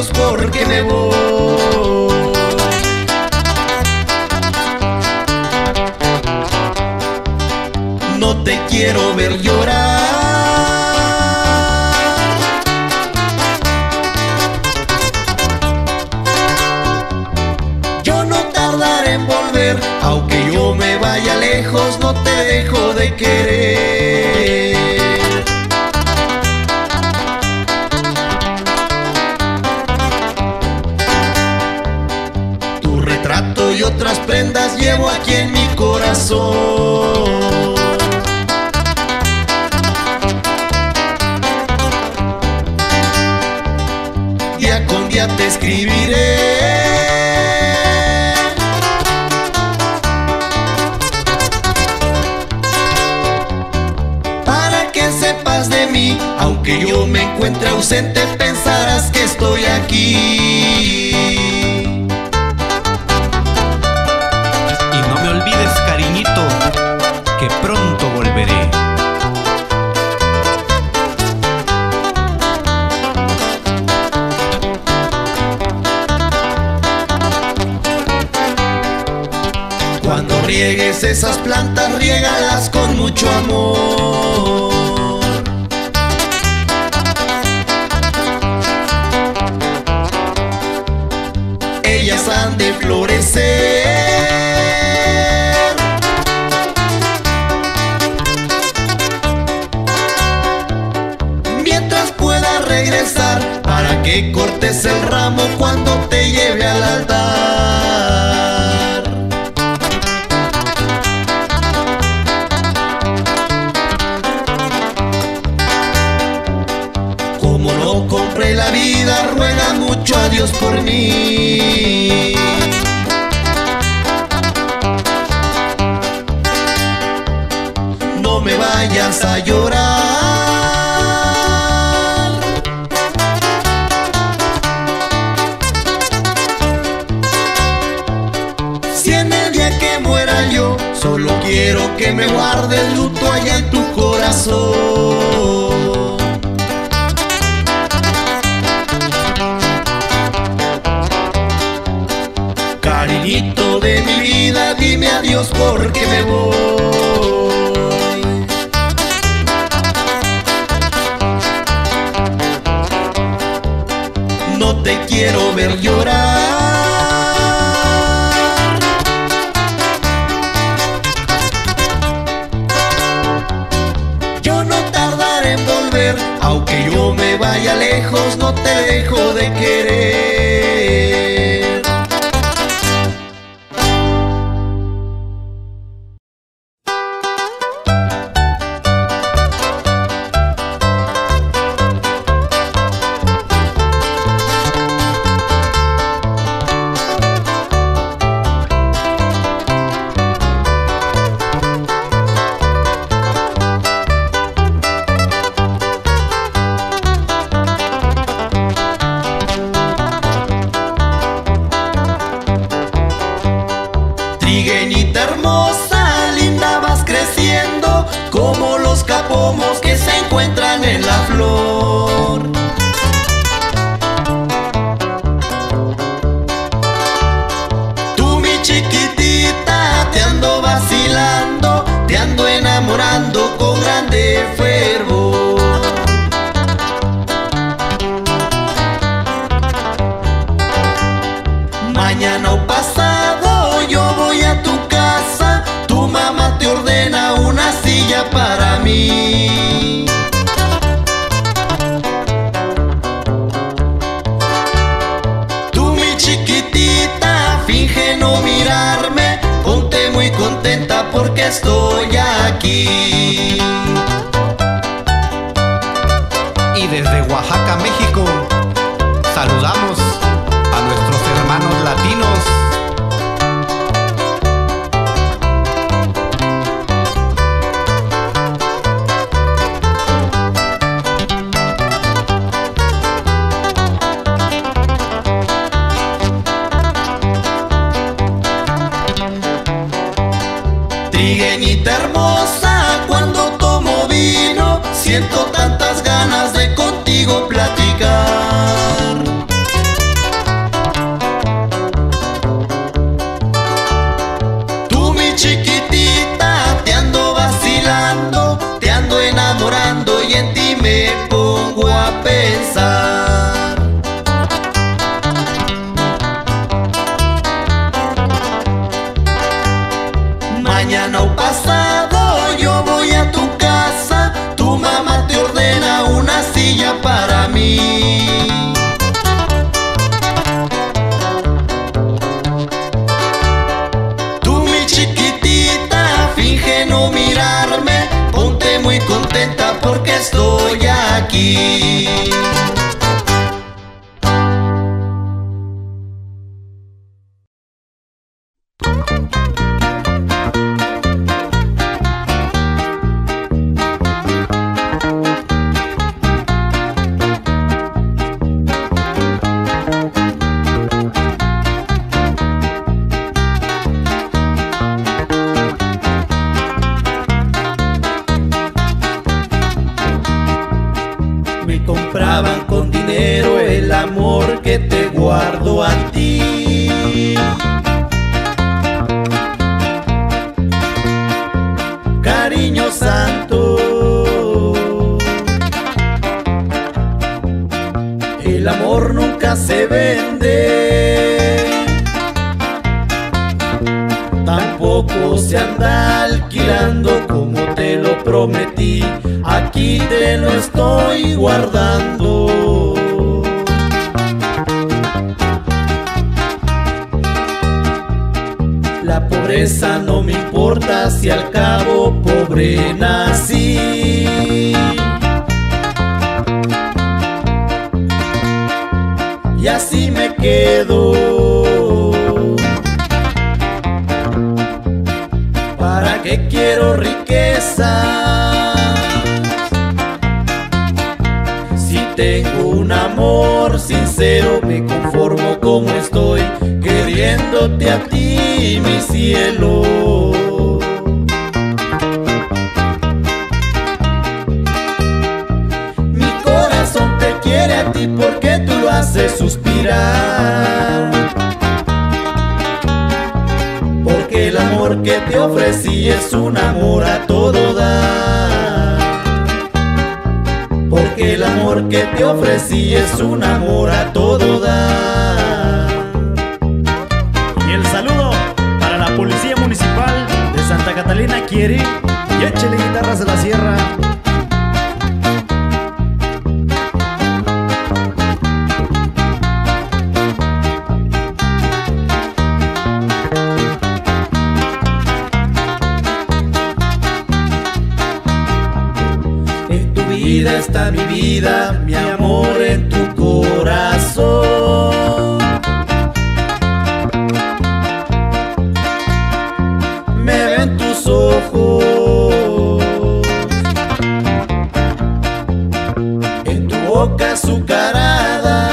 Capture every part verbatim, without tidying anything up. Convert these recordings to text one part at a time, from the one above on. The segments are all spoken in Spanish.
adiós porque me voy. No te quiero ver llorar. Yo no tardaré en volver, aunque yo me vaya lejos, no te dejo de querer. Tu retrato y otras prendas llevo aquí en mi corazón. Día con día te escribiré, para que sepas de mí. Aunque yo me encuentre ausente, pensarás que estoy aquí. Y no me olvides, cariñito, que pronto volveré. Cuando riegues esas plantas, riégalas con mucho amor. Ellas han de florecer. Mientras pueda regresar, para que cortes el ramo cuando te lleve al altar. Como no compré la vida, ruega mucho a Dios por mí. No me vayas a llorar. Si en el día que muera yo, solo quiero que me guardes luto allá en tu corazón. Cariñito de mi vida, dime adiós porque me voy. No te quiero ver llorar. Yo no tardaré en volver, aunque yo me vaya lejos, no te dejo de querer. Trigueñita hermosa, linda, vas creciendo como los capomos que se encuentran en la flor. Tú, mi chiquitita, te ando vacilando, te ando enamorando con grande fervor. Mañana o pasado yo voy a tu casa, tu mamá te ordena una silla para mí. Tú, mi chiquitita, finge no mirarme, ponte muy contenta porque estoy aquí. Y desde Oaxaca, México, saludamos a nuestros hermanos latinos. Trigueñita hermosa, cuando tomo vino, siento tantas ganas de contigo platicar. mí. Tú, mi chiquitita, finge no mirarme, ponte muy contenta porque estoy aquí. Compraban con dinero el amor que te guardo a ti. Cariño santo, el amor nunca se vende, tampoco se anda alquilando como te lo prometí. Aquí te lo estoy guardando. La pobreza no me importa si al cabo pobre nací. Y así me quedo. ¿Para qué quiero riqueza? Tengo un amor sincero, me conformo como estoy, queriéndote a ti, mi cielo. Mi corazón te quiere a ti porque tú lo haces suspirar. Porque el amor que te ofrecí es un amor a todo dar. Porque el amor que te ofrecí es un amor a todo dar. Y el saludo para la Policía Municipal de Santa Catalina Quiere y échele guitarras de la sierra. Vida está mi vida, mi amor en tu corazón. Me ven tus ojos, en tu boca azucarada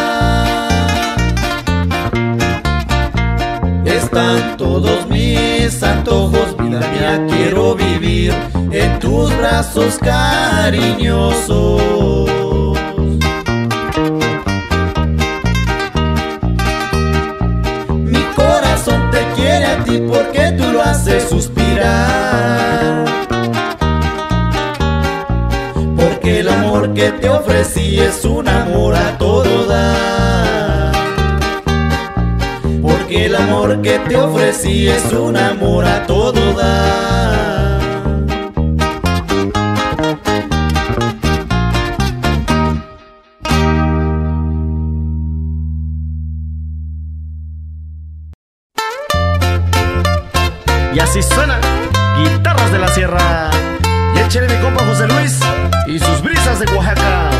están todos mis antojos. Vida mía, quiero vivir en tus brazos cariñosos. Mi corazón te quiere a ti porque tú lo haces suspirar. Porque el amor que te ofrecí es un amor a todo dar. Porque el amor que te ofrecí es un amor a todo dar. Y así suenan guitarras de la sierra. Y échele mi compa José Luis y sus brisas de Oaxaca.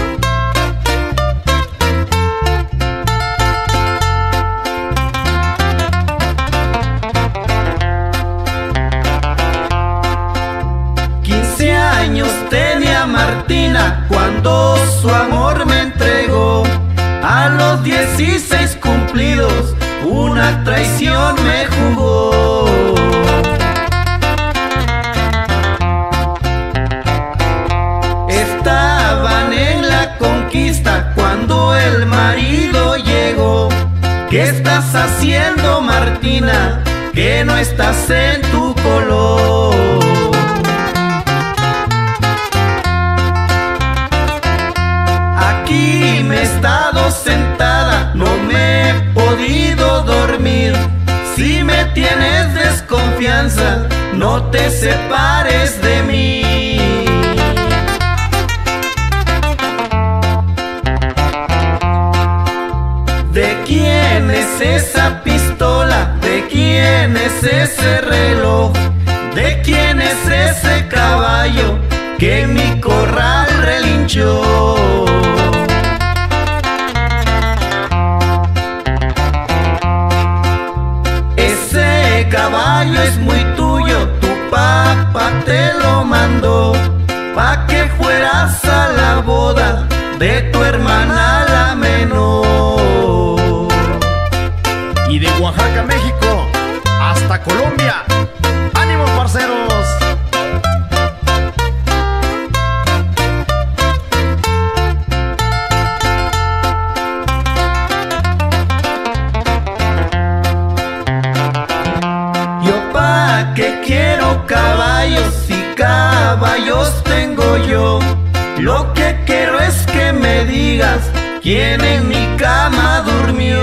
Quince años tenía Martina cuando su amor me entregó. A los dieciséis cumplidos una traición me jugó. Estaban en la conquista cuando el marido llegó. ¿Qué estás haciendo, Martina? Que no estás en tu color. Aquí me he estado sentada, no me he podido dormir. Si me tienes desconfianza, no te separes de mí. es ese reloj? ¿De quién es ese caballo que en mi corral relinchó? Ese caballo es muy tuyo, tu papá te lo mandó, pa' que fueras a la boda de tu hermana la menor. Y de Oaxaca, México, hasta Colombia, ¡ánimo, parceros! Yo pa' que quiero caballos, si caballos tengo yo. Lo que quiero es que me digas quién en mi cama durmió.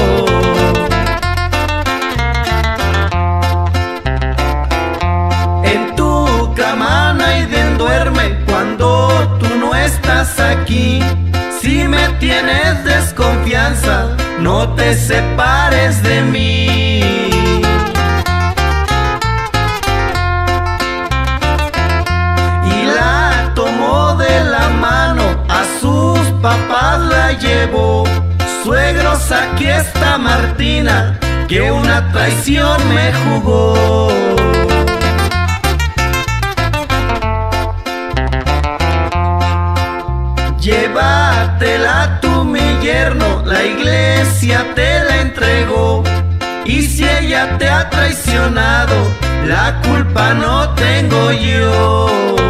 En tu cama nadie duerme cuando tú no estás aquí. Si me tienes desconfianza, no te separes de mí. Papás la llevó, suegros, aquí está Martina, que una traición me jugó. Llévatela tú, mi yerno, la iglesia te la entregó. Y si ella te ha traicionado, la culpa no tengo yo.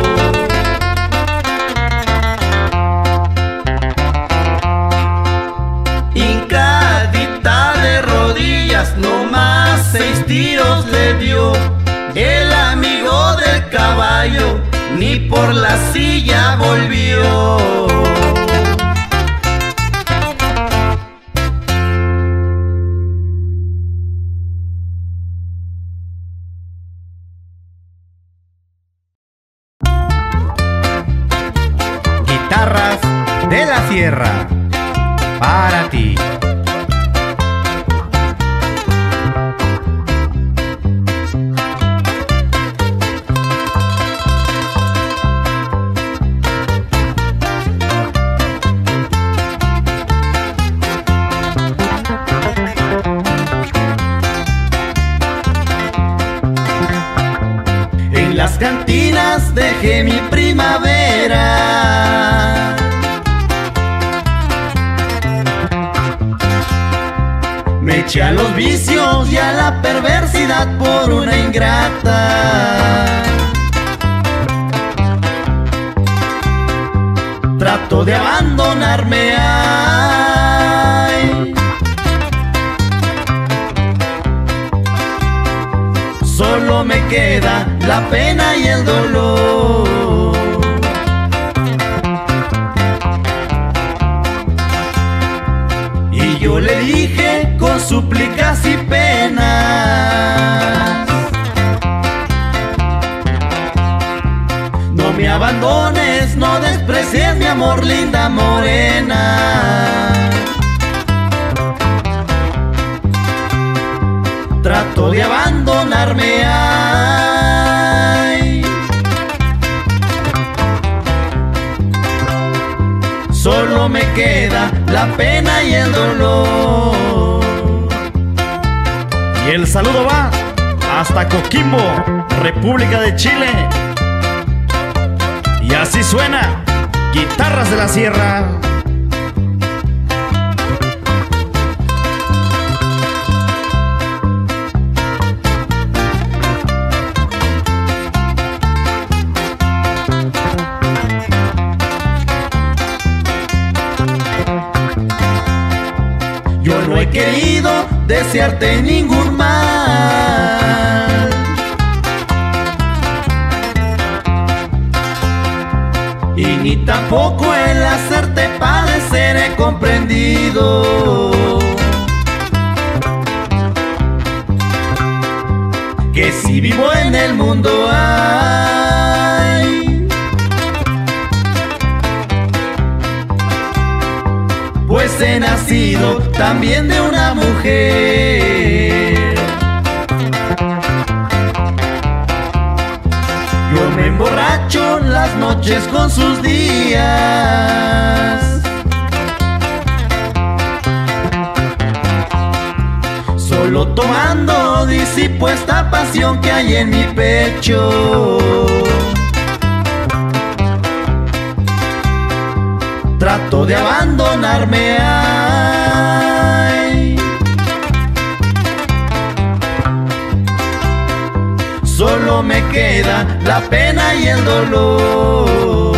No más seis tiros le dio el amigo del caballo, ni por la silla volvió. Guitarras de la Sierra, para ti. Las cantinas dejé mi primavera, me eché a los vicios y a la perversidad por una ingrata. Trato de abandonarme, ay, solo me queda la pena y el dolor. Y yo le dije con súplicas y penas: no me abandones, no desprecies mi amor, linda morena. Trato de abandonarme, ay, solo me queda la pena y el dolor. Y el saludo va hasta Coquimbo, República de Chile. Y así suena Guitarras de la Sierra. Yo no he querido desearte ningún mal, y ni tampoco el hacerte padecer he comprendido. Que si vivo en el mundo hay, pues he nacido también de una mujer. noches con sus días. Solo tomando disipo esta pasión que hay en mi pecho. Trato de abandonarme, ay. Solo me queda la pena y el dolor.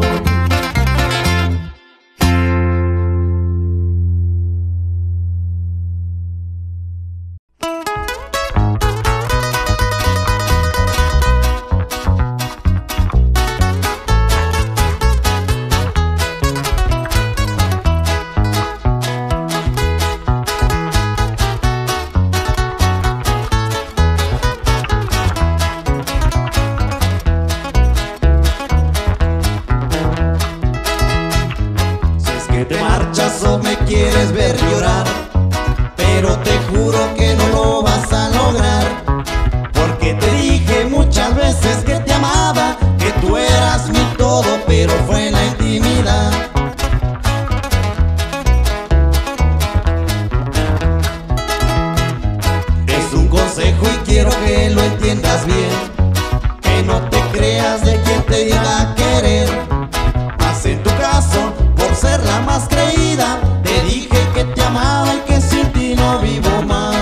Te marchas o me quieres ver llorar, pero te juro que no lo vas a lograr, porque te dije muchas veces que te amaba, que tú eras mi todo, pero fue en la intimidad. Es un consejo y quiero que lo entiendas bien, que no te creas de quien te diga querer. Haz en tu caso por ser la más creída, te dije que te amaba y que sin ti no vivo más.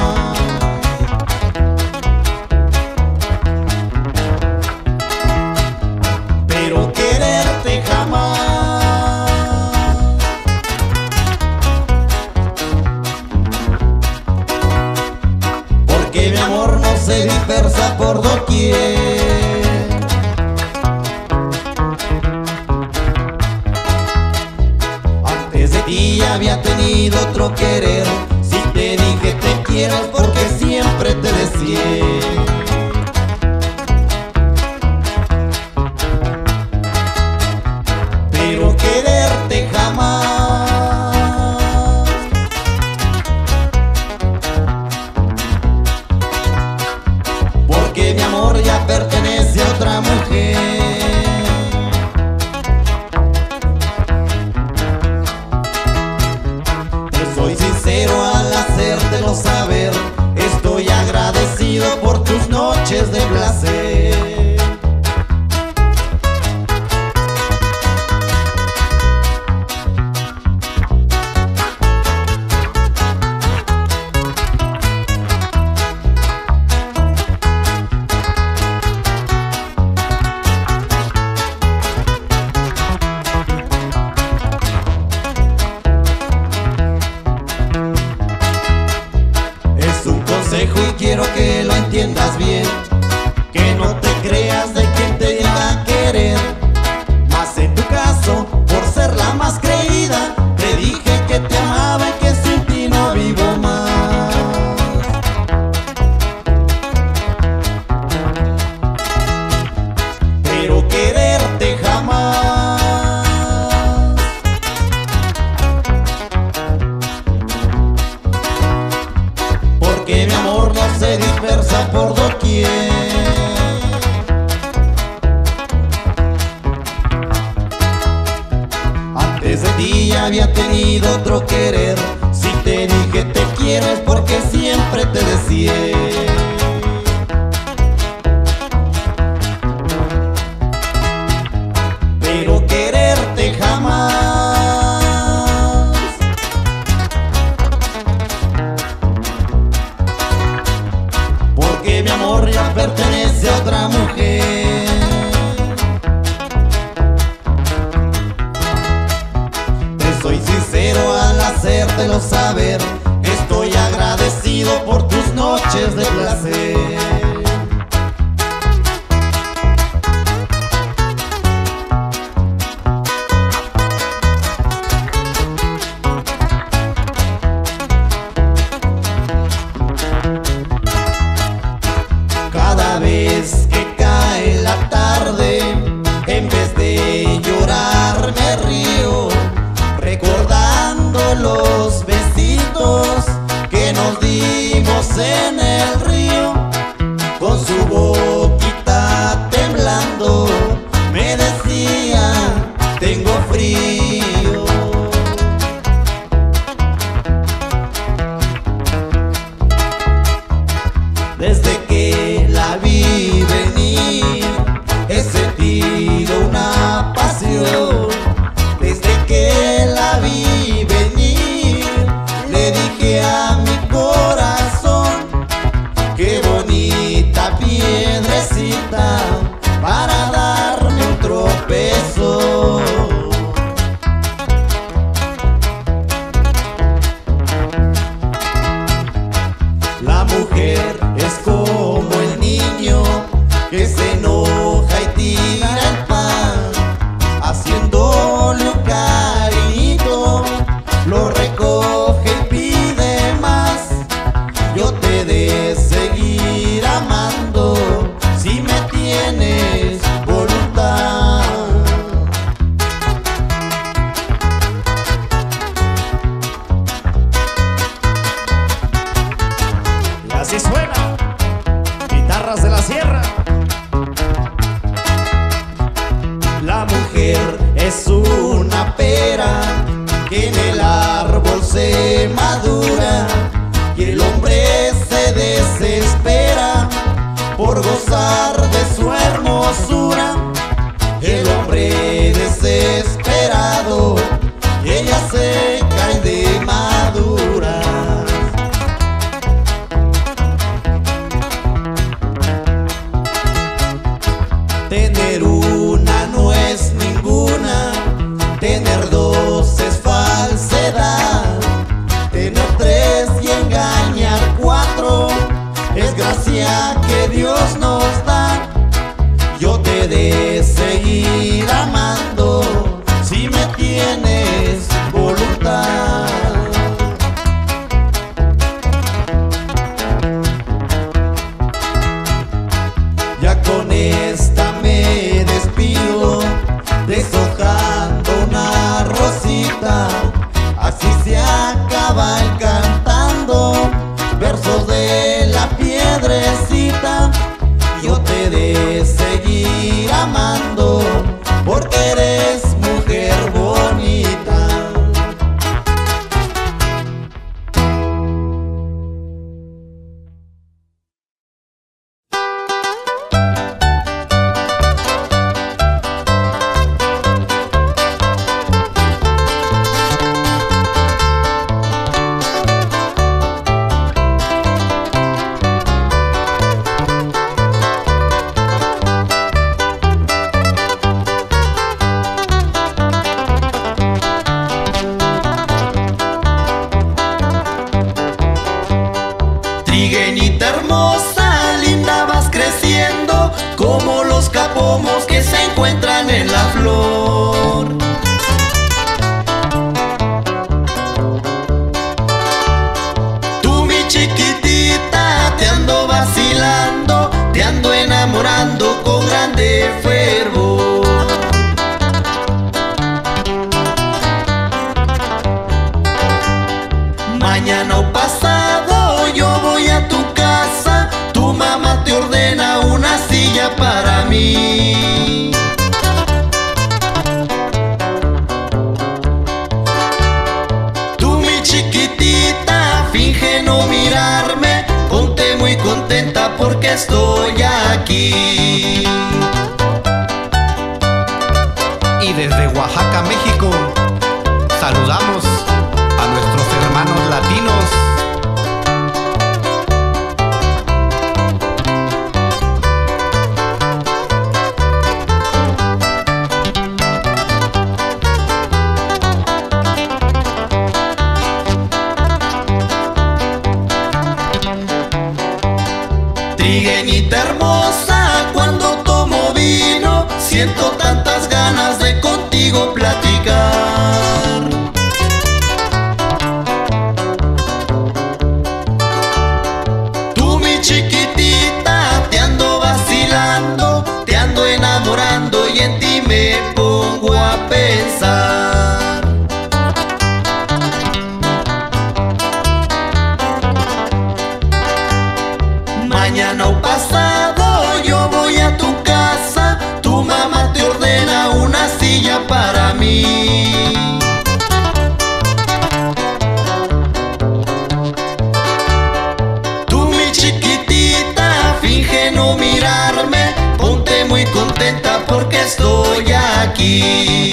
Pero quererte jamás, porque mi amor no se dispersa por doquier. Y había tenido otro querer. Si te dije te quiero es porque siempre te deseé. Pero quererte jamás, porque mi amor ya pertenece a otra mujer. Soy sincero al hacértelo saber, estoy agradecido por tus noches de placer. Y quiero que lo entiendas bien, que no te creas de quien te diga querer. Mas en tu caso, por ser la más creída, te dije que te amaba y que sin ti no vivo más. Pero quererte jamás, porque mi amor no se dispersa por doquier. Antes de ti había tenido otro querer. Si te dije te quiero es porque siempre te deseé. Pero quererte jamás, porque mi amor ya pertenece a otra mujer. Te soy sincero al hacértelo saber, estoy agradecido por tus noches de placer. Cada vez que cae la tarde, en vez de llorar me río, recordando los besitos que nos dimos en el río. mujer es una pera que en el árbol se madura, y el hombre se desespera por gozar de su hermosura. El hombre desesperado, y ella se cae de madura. Tener una no es ninguna, tener dos es falsedad, tener tres y engañar cuatro es gracia que Dios nos da. Yo te he de seguir amando si me tienes voluntad. Ya con esta me despido, deshojando una rosita. Así se acaba el cantando versos de la piedrecita. Yo te he de seguir amando porque eres mujer bonita. Trigueñita hermosa, linda, vas creciendo como los capomos que se encuentran en la flor. Tú, mi chiquitita, te ando vacilando, te ando enamorando con grande fervor. Mañana o pasado yo voy a tu casa, tu mamá te ordena una silla para mí. Tú, mi chiquitita, finge no mirarme, ponte muy contenta porque estoy aquí. Y desde Oaxaca, México, saludamos a nuestros hermanos latinos. Trigueñita hermosa, cuando tomo vino, siento tantas ganas de contigo platicar. Tú, mi chiquitita, te ando vacilando, te ando enamorando y en ti me pongo a pensar. Mañana o pasado yo voy a tu casa, tu mamá te ordena una silla para mí. Tú, mi chiquitita, finge no mirarme, ponte muy contenta porque estoy aquí.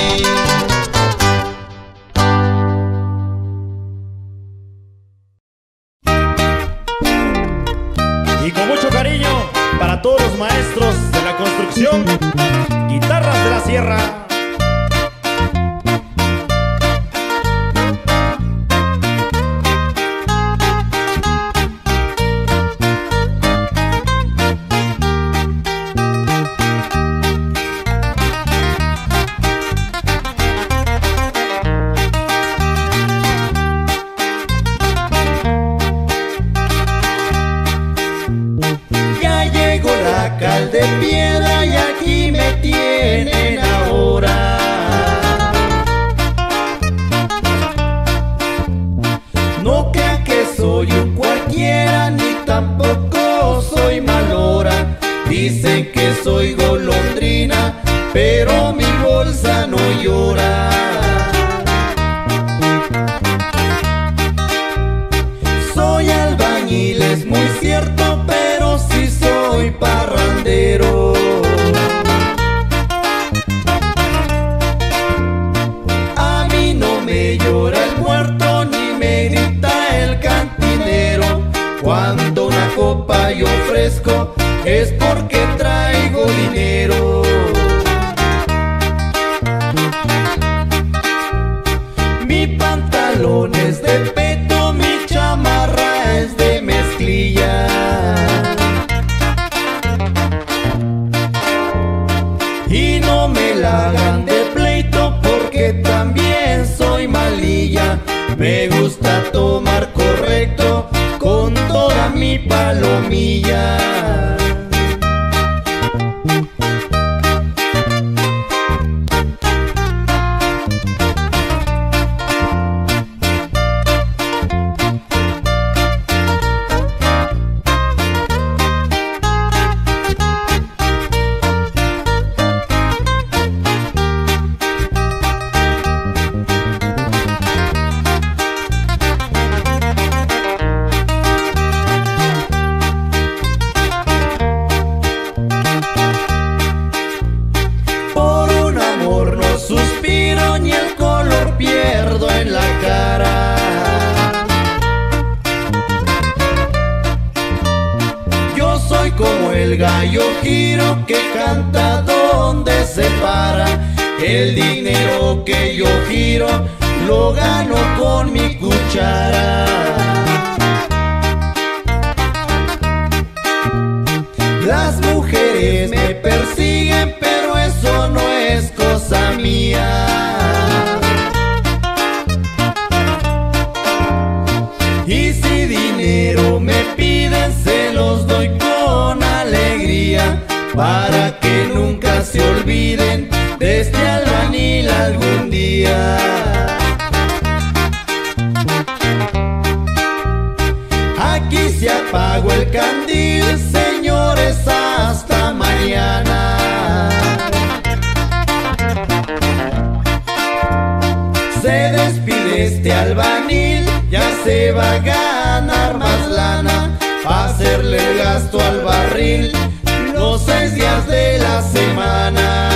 Y con mucho cariño para todos los maestros de la construcción, Guitarras de la Sierra. Ya llegó la cal de piedra y aquí me tienen ahora. gallo fresco es porque traigo dinero. Mi pantalón es de peto, mi chamarra es de mezclilla. Y no me la hagan de pleito porque también soy malilla. Me gusta tomar correcto con toda mi palomilla. Suspiro ni el color pierdo en la cara. Yo soy como el gallo giro que canta donde se para. El dinero que yo giro lo gano con mi cuchara. Las mujeres me persiguen, pero eso no es cosa mía. Y si dinero me piden, se los doy con alegría, para que nunca se olviden de este albañil algún día. Aquí se apagó el candil, señores, hasta mañana. Se despide este albañil, ya se va a ganar más lana, pa' hacerle el gasto al barril los seis días de la semana.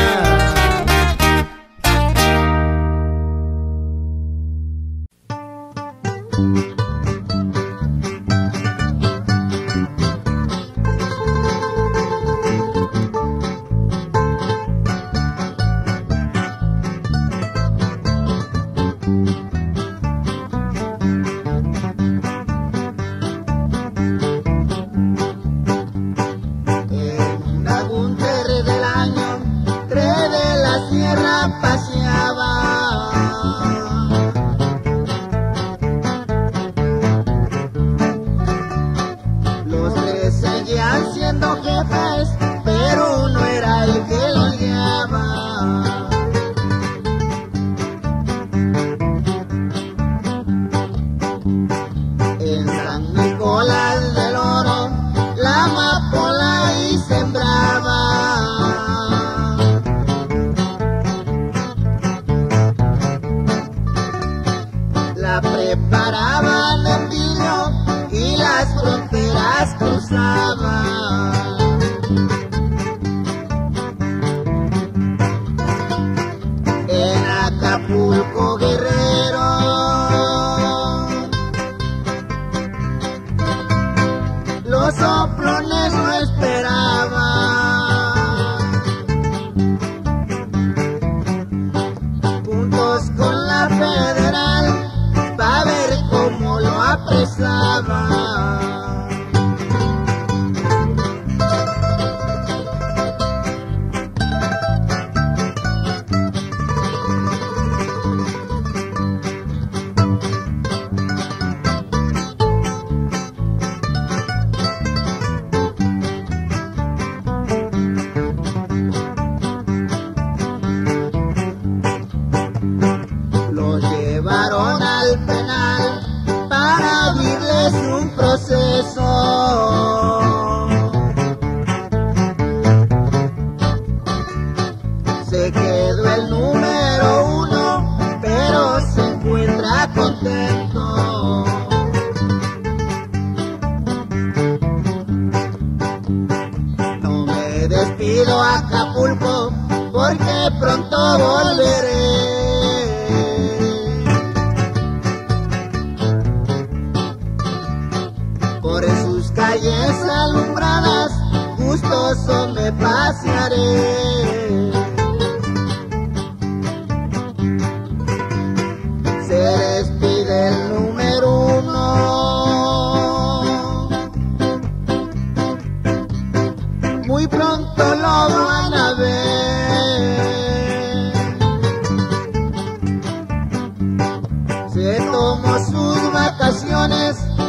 como sus vacaciones.